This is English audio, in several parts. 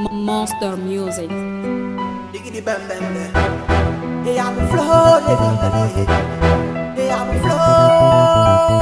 Monster Music. Diggity bam bam bam. Hey, I'm a flow. Hey, I'm a flow.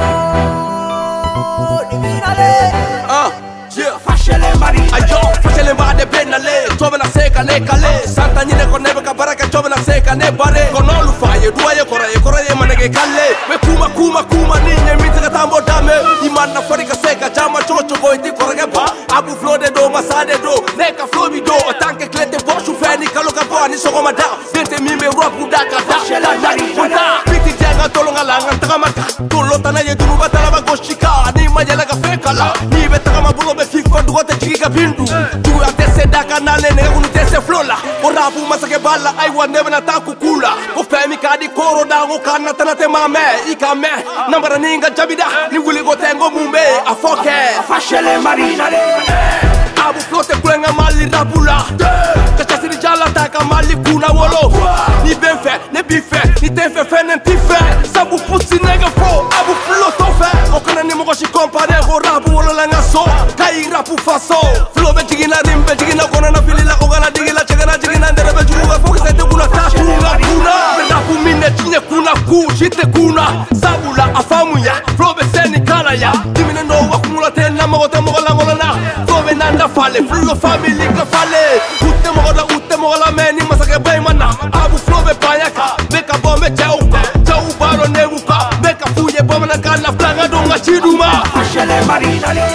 Yeah. Facele mari. Ayo, facele mari penale. Giovane seca ne cale. Santa nine con neve cabaraka giovane seca ne bare. Con olu faye duaye koraye manege kalle. We kuma ninye mitga tambo dame. Imanna forika seca jama chocho goiti korage ba. Abu flow de do masade do. Neka flow mi do. Tanke klete boshu feni kaloka bo ni sogoma da. Dente mime rapu daka da. Facele mari. Biti jenga tolonga langa takamaka. Tolota na yeduru batala bagoshika. Ni majela ka fekala. Ni betaka mabulo be FIFA dugote chika pindu. Tu atese daka nale ne unu tese flola. Orabu masake bala ai wa nebe na takukula. Ko femi kadi koro da go kana tanate mame ikame. Nambara ninga jabida ni wuli go tengo mumbe afoke. Facele marina le. Abu flote kwenga mali rapula. Kachasiri jala taka mali kuna wolo. Ni benfe ne bife ni tenfe fenen tife. Sabu pusi nega fo abu floto fe. Okana ni mogoshi compare go rabu wolo la ngaso. Kai rapu faso. Flow be jigina rimbe jigina kona na filila ogana digila chegana jigina ndere be juruga foki sete kuna takuna kuna. Rapu mine tinye kuna ku shite kuna. Sabula afamu ya flow be seni kala ya. Dimine no wakumula tena mogote mogola ngolana. Flow be nanda fale flow family ka fale. Utte mogola meni masake bay mana. Abu flow be payaka beka bombe chauka. Chau baro nebuka beka fuye bombe na kana flanga donga chiduma. Facele marina le.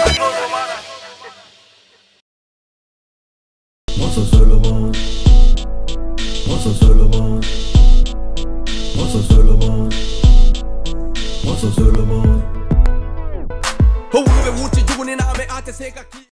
Monster Solomon, Monster Solomon, Monster Solomon, Monster Solomon. Ho ube wuti juguni na me ate seka ki.